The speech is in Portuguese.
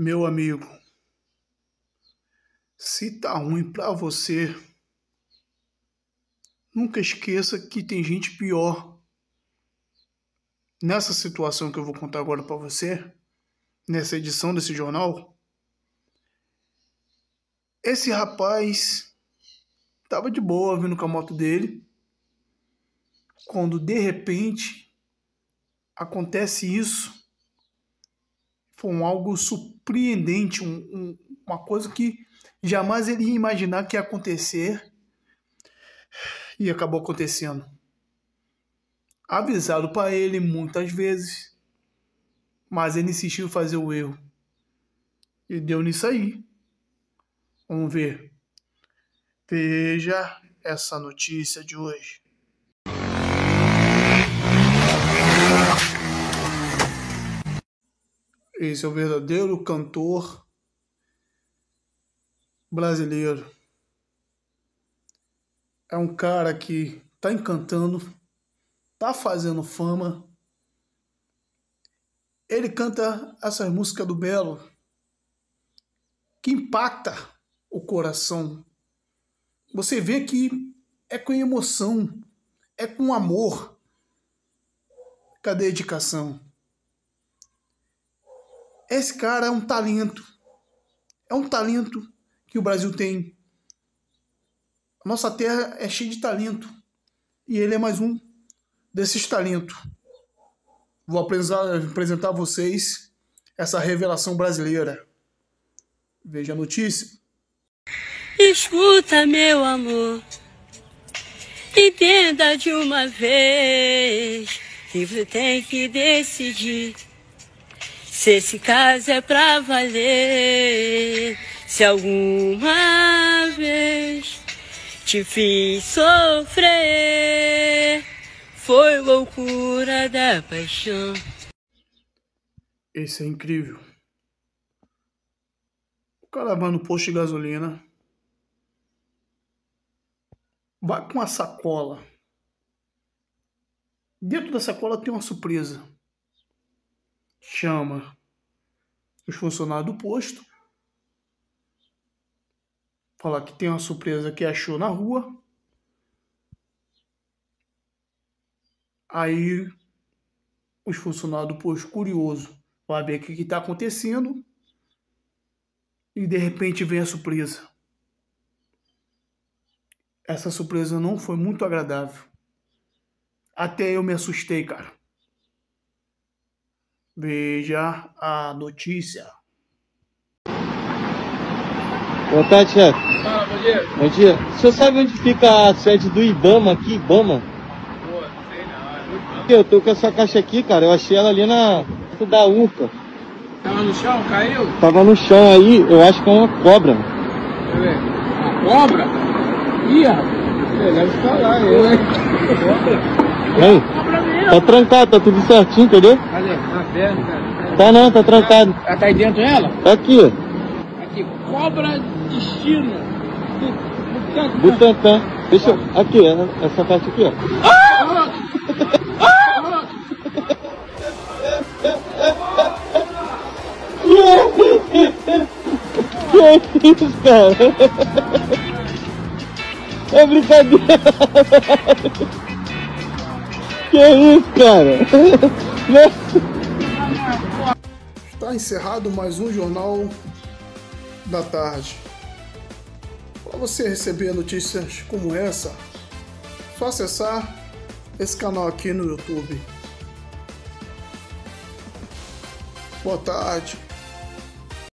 Meu amigo, se tá ruim pra você, nunca esqueça que tem gente pior. Nessa situação que eu vou contar agora pra você, nessa edição desse jornal, esse rapaz tava de boa vindo com a moto dele, quando de repente acontece isso. Foi algo surpreendente, uma coisa que jamais ele ia imaginar que ia acontecer e acabou acontecendo. Avisado para ele muitas vezes, mas ele insistiu em fazer o erro. E deu nisso aí. Vamos ver. Veja essa notícia de hoje. Esse é o verdadeiro cantor brasileiro. É um cara que tá encantando, tá fazendo fama. Ele canta essas músicas do Belo que impacta o coração. Você vê que é com emoção, é com amor, com a dedicação. Esse cara é um talento que o Brasil tem. A nossa terra é cheia de talento e ele é mais um desses talentos. Vou apresentar a vocês essa revelação brasileira. Veja a notícia. Escuta, meu amor, entenda de uma vez que você tem que decidir se esse caso é pra valer. Se alguma vez te fiz sofrer, foi loucura da paixão. Esse é incrível. O cara vai no posto de gasolina, vai com uma sacola. Dentro da sacola tem uma surpresa. Chama os funcionários do posto, fala que tem uma surpresa que achou na rua. Aí os funcionários do posto, curioso, vai ver o que está acontecendo e de repente vem a surpresa. Essa surpresa não foi muito agradável. Até eu me assustei, cara. Veja a notícia. Boa tarde, chefe. Fala, bom dia. Bom dia. O senhor sabe onde fica a sede do IBAMA aqui, IBAMA? Pô, não sei não, é muito bom. Eu tô com essa caixa aqui, cara. Eu achei ela ali na da UPA. Tava no chão, caiu? Tava no chão aí, eu acho que é uma cobra. Deixa eu ver. Uma cobra? Ih, rapaz. Deve estar lá, eu, hein? Cobra? Hein? Cobra mesmo. Tá trancado, tá tudo certinho, entendeu? Cadê? Na perna, cara. Tá não, tá trancado. Ela tá aí dentro, ela? Tá aqui, ó. Aqui, cobra destino. Butantan. Deixa eu... Aqui, essa parte aqui, ó. Que é isso, cara? É brincadeira. Que é isso, cara? Está encerrado mais um Jornal da Tarde. Para você receber notícias como essa, só acessar esse canal aqui no YouTube. Boa tarde.